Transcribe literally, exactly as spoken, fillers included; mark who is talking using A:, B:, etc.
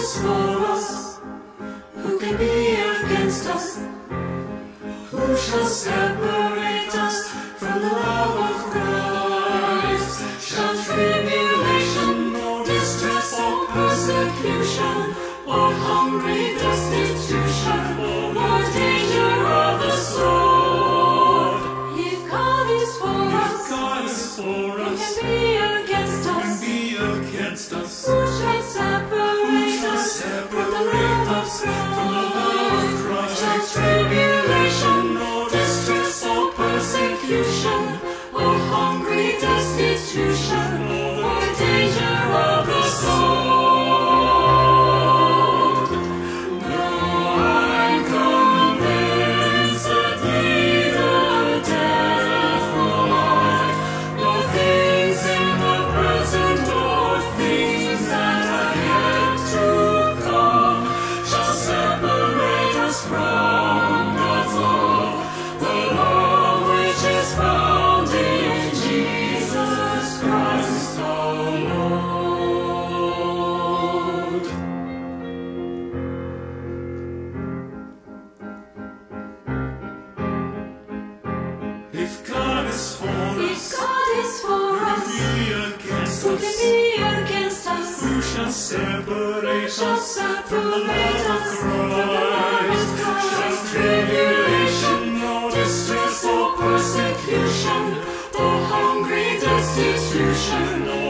A: is for us? Who can be against us? Who shall separate us from the love of Christ? Shall tribulation, or distress, or persecution, or hungry destitution, or danger of the sword? If God is for us,
B: God is for
A: who
B: us,
A: can be against
B: who can
A: us?
B: be against us?
A: Who shall separate
B: shall
A: us
B: separate
A: from the love of
B: us from the love of Christ?
A: Shall tribulation, or distress, or persecution, or hungry destitution, or danger of the sword? No, I'm convinced that neither death nor life, nor things in the present or things that are yet to come, shall separate us from God's love, the love which is found in Jesus Christ our Lord.
B: If God is for
A: If
B: us,
A: God is for
B: who can
A: us,
B: be against
A: who can
B: us?
A: be against us?
B: Who shall separate
A: Shall
B: us from the
A: separate
B: love of
A: us from the love of
B: Christ? Shall
A: Christ?
B: tribulation, or distress, or persecution, or hungry destitution, or